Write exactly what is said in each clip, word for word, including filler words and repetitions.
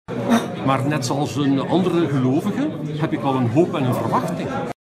Maar net zoals een andere gelovige heb ik wel een hoop en een verwachting.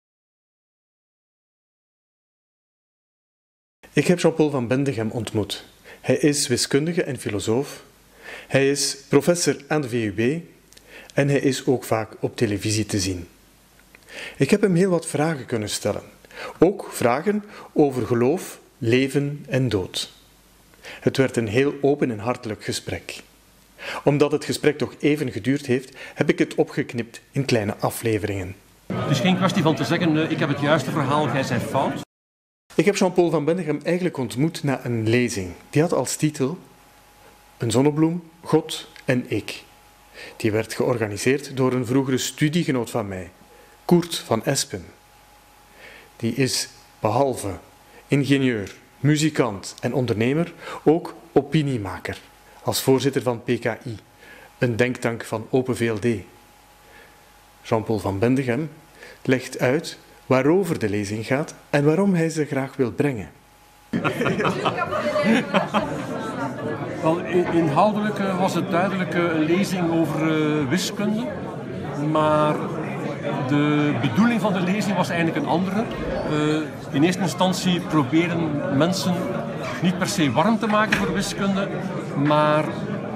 Ik heb Jean-Paul van Bendegem ontmoet. Hij is wiskundige en filosoof. Hij is professor aan de V U B en hij is ook vaak op televisie te zien. Ik heb hem heel wat vragen kunnen stellen. Ook vragen over geloof, leven en dood. Het werd een heel open en hartelijk gesprek. Omdat het gesprek toch even geduurd heeft, heb ik het opgeknipt in kleine afleveringen. Het is geen kwestie van te zeggen, ik heb het juiste verhaal, jij bent fout. Ik heb Jean-Paul van Bendegem eigenlijk ontmoet na een lezing. Die had als titel Een zonnebloem, God en ik. Die werd georganiseerd door een vroegere studiegenoot van mij, Koert van Espen. Die is behalve ingenieur, muzikant en ondernemer ook opiniemaker, als voorzitter van P K I, een denktank van Open V L D. Jean-Paul van Bendegem legt uit waarover de lezing gaat en waarom hij ze graag wil brengen. Wel, inhoudelijk was het duidelijk een lezing over uh, wiskunde, maar de bedoeling van de lezing was eigenlijk een andere. Uh, in eerste instantie proberen mensen niet per se warm te maken voor wiskunde, maar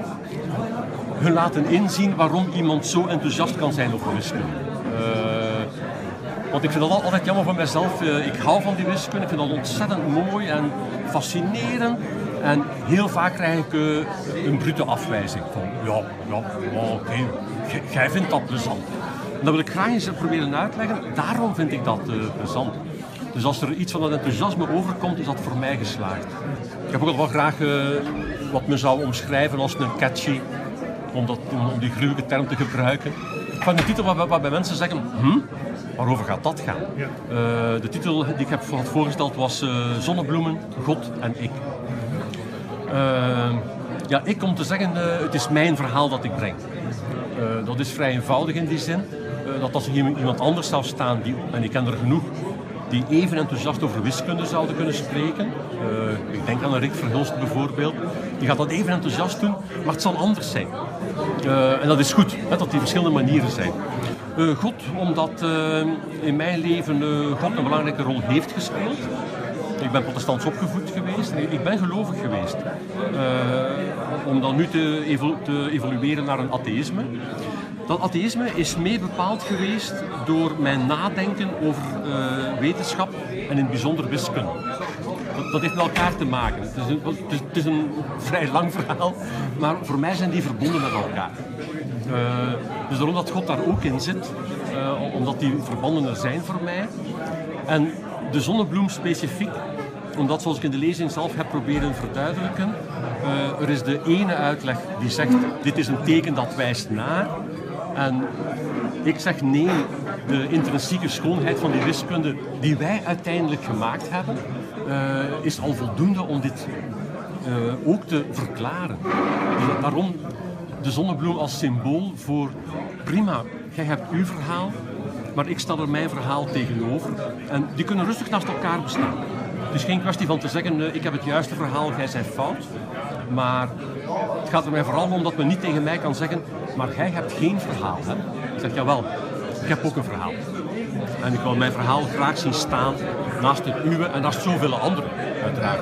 hun laten inzien waarom iemand zo enthousiast kan zijn over wiskunde. Uh, Want ik vind dat altijd jammer van mezelf. Ik hou van die wiskunde, ik vind dat ontzettend mooi en fascinerend. En heel vaak krijg ik een brute afwijzing van ja, ja, oké, okay. Jij vindt dat plezant. En dat wil ik graag eens proberen uitleggen. Daarom vind ik dat uh, plezant. Dus als er iets van dat enthousiasme overkomt, is dat voor mij geslaagd. Ik heb ook wel graag uh, wat men zou omschrijven als een catchy, om, dat, om die gruwelijke term te gebruiken. Van de titel waar, waar bij mensen zeggen, hm? Waarover gaat dat gaan? Ja. Uh, de titel die ik heb had voorgesteld was uh, Zonnebloemen, God en ik. Uh, ja, ik om te zeggen, uh, het is mijn verhaal dat ik breng. Uh, dat is vrij eenvoudig in die zin. Uh, dat als er iemand anders zou staan, die, en ik ken er genoeg, die even enthousiast over wiskunde zouden kunnen spreken. Uh, ik denk aan een Rick Verhulst bijvoorbeeld. Die gaat dat even enthousiast doen, maar het zal anders zijn. Uh, en dat is goed, hè, dat die verschillende manieren zijn. Uh, God, omdat uh, in mijn leven uh, God een belangrijke rol heeft gespeeld. Ik ben protestants opgevoed geweest en ik ben gelovig geweest. Uh, om dan nu te, evolu te evolueren naar een atheïsme. Dat atheïsme is mee bepaald geweest door mijn nadenken over uh, wetenschap en in het bijzonder wiskunde. Dat, dat heeft met elkaar te maken. Het is, een, het, is, het is een vrij lang verhaal, maar voor mij zijn die verbonden met elkaar. Uh, dus daarom dat God daar ook in zit, uh, omdat die verbanden er zijn voor mij. En de zonnebloem specifiek, omdat zoals ik in de lezing zelf heb proberen verduidelijken, uh, er is de ene uitleg die zegt, dit is een teken dat wijst naar. En ik zeg nee, de intrinsieke schoonheid van die wiskunde die wij uiteindelijk gemaakt hebben, uh, is al voldoende om dit uh, ook te verklaren. Dus daarom de zonnebloem als symbool voor prima, jij hebt uw verhaal, maar ik stel er mijn verhaal tegenover. En die kunnen rustig naast elkaar bestaan. Het is geen kwestie van te zeggen, uh, ik heb het juiste verhaal, jij bent fout. Maar het gaat er mij vooral om dat men niet tegen mij kan zeggen, maar jij hebt geen verhaal. Hè? Ik zeg, jawel, ik heb ook een verhaal. En ik wil mijn verhaal graag zien staan naast het uwe en naast zoveel anderen, uiteraard.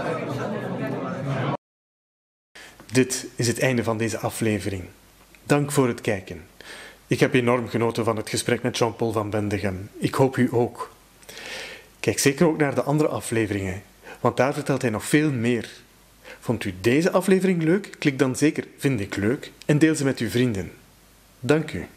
Dit is het einde van deze aflevering. Dank voor het kijken. Ik heb enorm genoten van het gesprek met Jean-Paul van Bendegem. Ik hoop u ook. Kijk zeker ook naar de andere afleveringen, want daar vertelt hij nog veel meer. Vond u deze aflevering leuk? Klik dan zeker Vind ik leuk en deel ze met uw vrienden. Dank u.